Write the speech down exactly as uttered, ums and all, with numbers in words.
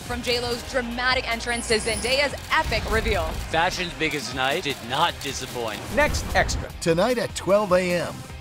From J-Lo's dramatic entrance to Zendaya's epic reveal. Fashion's biggest night did not disappoint. Next Extra. Tonight at twelve a m